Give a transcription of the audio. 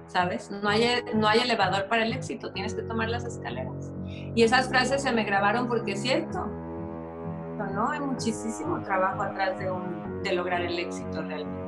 ¿sabes? No hay elevador para el éxito, tienes que tomar las escaleras. Y esas frases se me grabaron porque es cierto, ¿no? Hay muchísimo trabajo atrás de lograr el éxito realmente.